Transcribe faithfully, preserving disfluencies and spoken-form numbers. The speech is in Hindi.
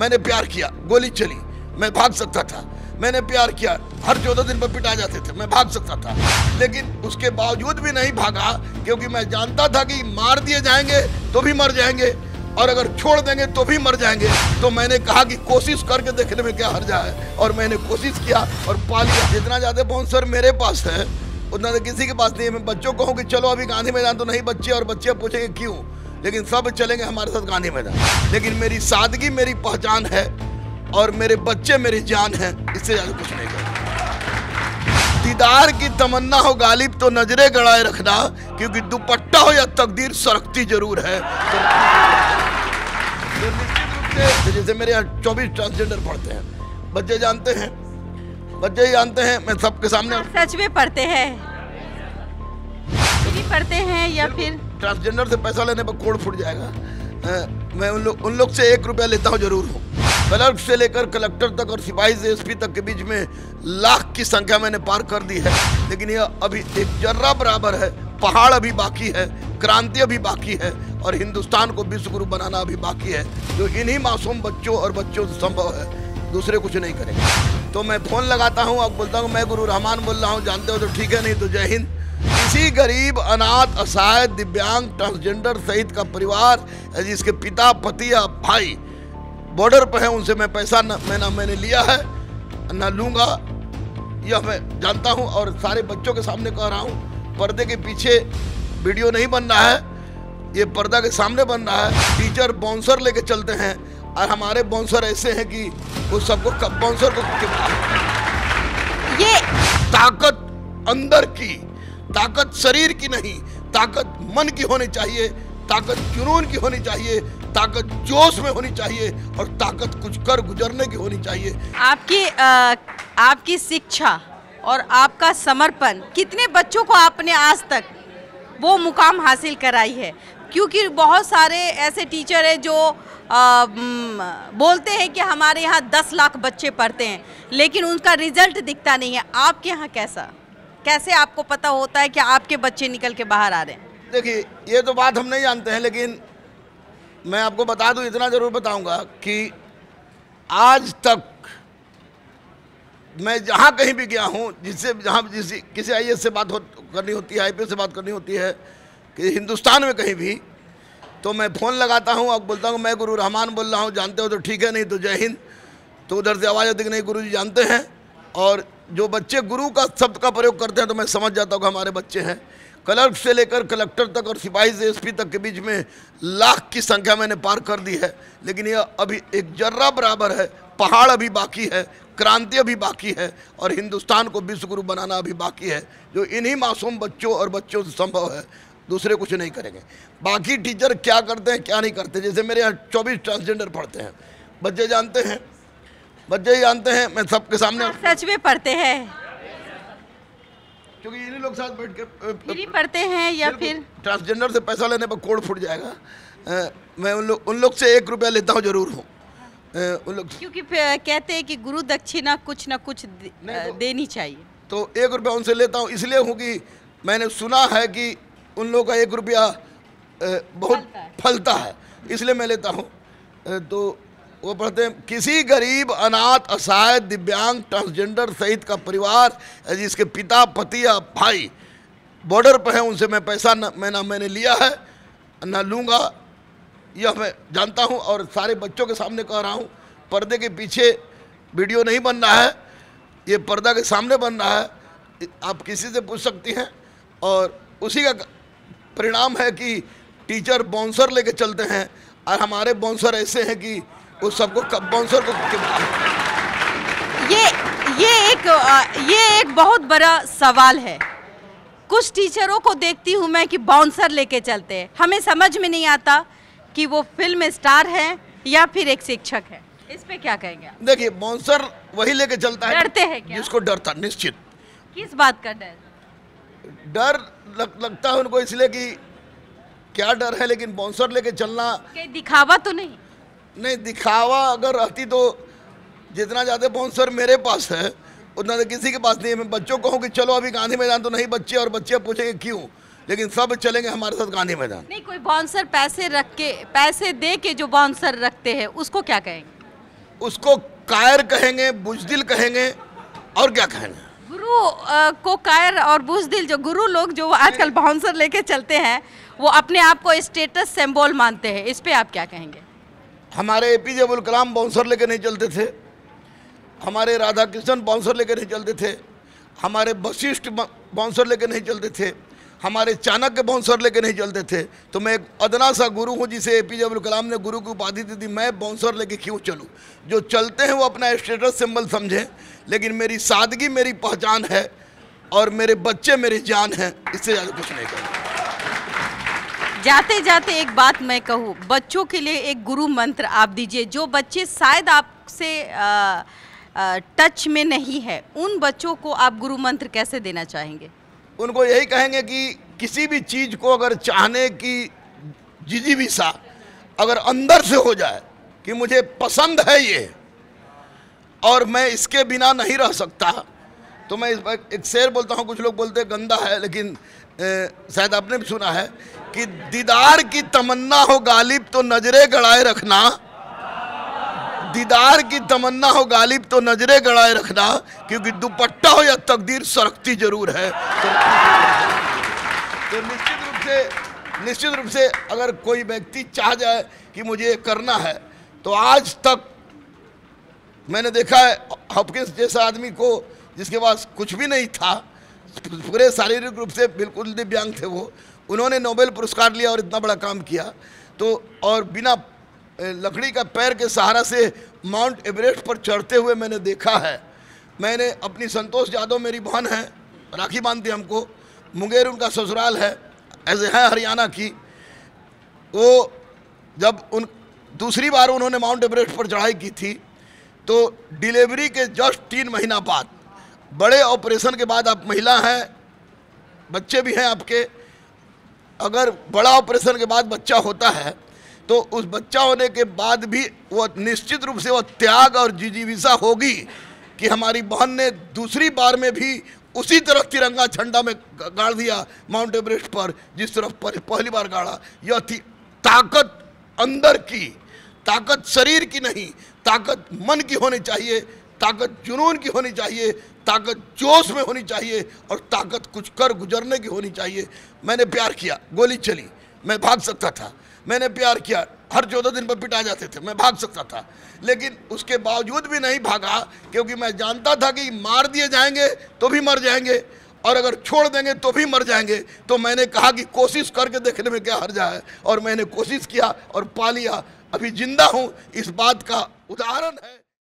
मैंने प्यार किया, गोली चली, मैं भाग सकता था। मैंने प्यार किया, हर चौदह दिन पर पिटा जाते थे, मैं भाग सकता था। लेकिन उसके बावजूद भी नहीं भागा, क्योंकि मैं जानता था कि मार दिए जाएंगे तो भी मर जाएंगे और अगर छोड़ देंगे तो भी मर जाएंगे। तो मैंने कहा कि कोशिश करके देखने में क्या हर्जा है, और मैंने कोशिश किया और पा लिया। जितना ज़्यादा बाउंसर मेरे पास है उतना तो किसी के पास नहीं है। मैं बच्चों को कहूँ कि चलो अभी गांधी मैदान, तो नहीं बच्चे, और बच्चे पूछेंगे क्यों, लेकिन सब चलेंगे हमारे साथ गांधी मैदान। लेकिन मेरी सादगी मेरी पहचान है और मेरे बच्चे मेरी जान है, इससे ज़्यादा कुछ नहीं कर। दीदार की तमन्ना हो गालिब तो नजरे गड़ाए रखना, क्योंकि दुपट्टा हो या तकदीर सरकती जरूर है। तो निश्चित रूप से जैसे मेरे यहाँ चौबीस ट्रांसजेंडर पढ़ते हैं, बच्चे जानते हैं, बच्चे ही जानते हैं। मैं सबके सामने सच में पढ़ते हैं, पढ़ते हैं या फिर ट्रांसजेंडर से पैसा लेने पर कोड फूट जाएगा। आ, मैं उन लोग उन लोग से एक रुपया लेता हूँ जरूर हूँ। क्लर्क से लेकर कलेक्टर तक और सिपाही से एसपी तक के बीच में लाख की संख्या मैंने पार कर दी है, लेकिन यह अभी एक जर्रा बराबर है। पहाड़ अभी बाकी है, क्रांति अभी बाकी है, और हिंदुस्तान को विश्व गुरु बनाना अभी बाकी है, जो इन्हीं मासूम बच्चों और बच्चों से संभव है, दूसरे कुछ नहीं करेंगे। तो मैं फोन लगाता हूँ और बोलता हूँ मैं गुरु रहमान बोल रहा हूँ, जानते हो तो ठीक है, नहीं तो जय हिंद। किसी गरीब, अनाथ, असहाय, दिव्यांग, ट्रांसजेंडर सहित का परिवार जिसके पिता, पति या भाई बॉर्डर पर है, उनसे मैं पैसा न, मैं ना मैंने लिया है ना लूँगा, यह मैं जानता हूँ। और सारे बच्चों के सामने कह रहा हूँ, पर्दे के पीछे वीडियो नहीं बन रहा है, ये पर्दा के सामने बन रहा है। टीचर बाउंसर लेके चलते हैं और हमारे बाउंसर ऐसे हैं कि वो सबको बाउंसर को ये ताकत अंदर की, ताकत शरीर की नहीं, ताकत मन की होनी चाहिए, ताकत जुनून की होनी चाहिए, ताकत जोश में होनी चाहिए, और ताकत कुछ कर गुजरने की होनी चाहिए। आपकी आ, आपकी शिक्षा और आपका समर्पण कितने बच्चों को आपने आज तक वो मुकाम हासिल कराई है? क्योंकि बहुत सारे ऐसे टीचर हैं जो आ, बोलते हैं कि हमारे यहाँ दस लाख बच्चे पढ़ते हैं, लेकिन उनका रिजल्ट दिखता नहीं है। आपके यहाँ कैसा, कैसे आपको पता होता है कि आपके बच्चे निकल के बाहर आ रहे हैं? देखिए, ये तो बात हम नहीं जानते हैं, लेकिन मैं आपको बता दूं, इतना ज़रूर बताऊंगा कि आज तक मैं जहाँ कहीं भी गया हूँ, जिससे जहाँ जिस किसी आई ए एस से बात हो, करनी होती है, आई पी एस से बात करनी होती है, कि हिंदुस्तान में कहीं भी, तो मैं फ़ोन लगाता हूँ और बोलता हूँ मैं गुरु रहमान बोल रहा हूँ, जानते हो तो ठीक है, नहीं तो जय हिंद। तो उधर से आवाज़ आती कि नहीं गुरु जी जानते हैं, और जो बच्चे गुरु का शब्द का प्रयोग करते हैं तो मैं समझ जाता हूँ कि हमारे बच्चे हैं। क्लर्क से लेकर कलेक्टर तक और सिपाही से एसपी तक के बीच में लाख की संख्या मैंने पार कर दी है, लेकिन यह अभी एक जर्रा बराबर है। पहाड़ अभी बाकी है, क्रांति अभी बाकी है, और हिंदुस्तान को विश्व गुरु बनाना अभी बाकी है, जो इन्हीं मासूम बच्चों और बच्चों से संभव है, दूसरे कुछ नहीं करेंगे। बाकी टीचर क्या करते हैं क्या नहीं करते, जैसे मेरे यहाँ चौबीस ट्रांसजेंडर पढ़ते हैं, बच्चे जानते हैं, बच्चे ही जानते हैं। मैं सबके सामने सच में पढ़ते हैं, क्योंकि इन्हीं लोग साथ बैठ के फ्री पढ़ते हैं या फिर ट्रांसजेंडर से पैसा लेने पर कोड फूट जाएगा। आ, मैं उन लोग उन लोग से एक रुपया लेता हूँ जरूर हूँ। उन लोग क्योंकि कहते हैं कि गुरु दक्षिणा कुछ ना कुछ दे, तो, देनी चाहिए, तो एक रुपया उनसे लेता हूँ, इसलिए हूँ कि मैंने सुना है कि उन लोगों का एक रुपया बहुत फलता है, फलता है, इसलिए मैं लेता हूँ। तो वो पढ़ते हैं, किसी गरीब, अनाथ, असहाय, दिव्यांग, ट्रांसजेंडर सहित का परिवार जिसके पिता, पति या भाई बॉर्डर पर है, उनसे मैं पैसा न, मैं ना मैंने लिया है ना लूँगा, यह मैं जानता हूँ। और सारे बच्चों के सामने कह रहा हूँ, पर्दे के पीछे वीडियो नहीं बन रहा है, ये पर्दा के सामने बन रहा है। आप किसी से पूछ सकती हैं, और उसी का परिणाम है कि टीचर बाउंसर लेके चलते हैं, और हमारे बाउंसर ऐसे हैं कि वो सबको बाउंसर को ये ये एक ये एक बहुत बड़ा सवाल है। कुछ टीचरों को देखती हूँ मैं कि बाउंसर लेके चलते हैं, हमें समझ में नहीं आता कि वो फिल्म स्टार है या फिर एक शिक्षक है। इस पे क्या कहेंगे? देखिए, बाउंसर वही लेके चलता है डरते हैं क्या? जिसको डरता, निश्चित। किस बात का डर? डर लग, लगता है उनको, इसलिए कि क्या डर है, लेकिन बाउंसर लेके चलना दिखावा तो नहीं? नहीं, दिखावा अगर रहती तो जितना ज़्यादा बाउंसर मेरे पास है उतना तो किसी के पास नहीं है। मैं बच्चों को कहूँ कि चलो अभी गांधी मैदान, तो नहीं बच्चे, और बच्चे पूछेंगे क्यों, लेकिन सब चलेंगे हमारे साथ गांधी मैदान। नहीं, कोई बाउंसर पैसे रख के, पैसे दे के जो बाउंसर रखते हैं उसको क्या कहेंगे? उसको कायर कहेंगे, बुजदिल कहेंगे, और क्या कहेंगे? गुरु अ, को कायर और बुजदिल, जो गुरु लोग जो आजकल बाउंसर लेके चलते हैं, वो अपने आप को स्टेटस सिंबल मानते हैं, इस पे आप क्या कहेंगे? हमारे एपीजे अब्दुल कलाम बाउंसर लेके नहीं चलते थे, हमारे राधा कृष्ण बाउंसर लेके नहीं चलते थे, हमारे वशिष्ठ बाउंसर लेके नहीं चलते थे, हमारे चाणक्य बाउंसर लेके नहीं चलते थे। तो मैं एक अदना सा गुरु हूँ जिसे एपीजे अब्दुल कलाम ने गुरु की उपाधि दी थी। मैं बाउंसर लेके क्यों चलूँ? जो चलते हैं वो अपना स्टेटस सिंबल समझें, लेकिन मेरी सादगी मेरी पहचान है और मेरे बच्चे मेरी जान है, इससे ज़्यादा कुछ नहीं करूँ। जाते जाते एक बात मैं कहूँ, बच्चों के लिए एक गुरु मंत्र आप दीजिए, जो बच्चे शायद आपसे टच में नहीं है, उन बच्चों को आप गुरु मंत्र कैसे देना चाहेंगे? उनको यही कहेंगे कि किसी भी चीज़ को अगर चाहने की जिजीविसा अगर अंदर से हो जाए कि मुझे पसंद है ये और मैं इसके बिना नहीं रह सकता, तो मैं इस बार एक शेर बोलता हूँ, कुछ लोग बोलते हैं गंदा है, लेकिन ए, शायद आपने भी सुना है कि दीदार की तमन्ना हो गालिब तो नजरे गड़ाए रखना, दीदार की तमन्ना हो गालिब तो नजरे गड़ाए रखना, क्योंकि दुपट्टा हो या तकदीर सरकती जरूर है। तो निश्चित रूप से निश्चित रूप से अगर कोई व्यक्ति चाह जाए कि मुझे ये करना है, तो आज तक मैंने देखा है हॉपकिंस जैसा आदमी को जिसके पास कुछ भी नहीं था, पूरे शारीरिक रूप से बिल्कुल दिव्यांग थे वो, उन्होंने नोबेल पुरस्कार लिया और इतना बड़ा काम किया। तो और बिना लकड़ी का पैर के सहारा से माउंट एवरेस्ट पर चढ़ते हुए मैंने देखा है। मैंने अपनी संतोष यादव मेरी बहन है, राखी बांधती हमको, मुंगेर उनका ससुराल है, ऐसे है हरियाणा की। वो जब उन दूसरी बार उन्होंने माउंट एवरेस्ट पर चढ़ाई की थी, तो डिलीवरी के जस्ट तीन महीना बाद, बड़े ऑपरेशन के बाद, आप महिला हैं, बच्चे भी हैं आपके, अगर बड़ा ऑपरेशन के बाद बच्चा होता है तो उस बच्चा होने के बाद भी वो निश्चित रूप से वो त्याग और जिजीविसा होगी कि हमारी बहन ने दूसरी बार में भी उसी तरफ तिरंगा झंडा में गाड़ दिया माउंट एवरेस्ट पर जिस तरफ पहली बार गाड़ा। यह थी ताकत, अंदर की ताकत, शरीर की नहीं, ताकत मन की होनी चाहिए, ताकत जुनून की होनी चाहिए, ताकत जोश में होनी चाहिए, और ताकत कुछ कर गुजरने की होनी चाहिए। मैंने प्यार किया, गोली चली, मैं भाग सकता था, मैंने प्यार किया, हर चौदह दिन पर पिटा जाते थे, मैं भाग सकता था, लेकिन उसके बावजूद भी नहीं भागा, क्योंकि मैं जानता था कि मार दिए जाएंगे तो भी मर जाएंगे और अगर छोड़ देंगे तो भी मर जाएंगे। तो मैंने कहा कि कोशिश करके देखने में क्या हर्जा है, और मैंने कोशिश किया और पा लिया। अभी जिंदा हूँ, इस बात का उदाहरण है।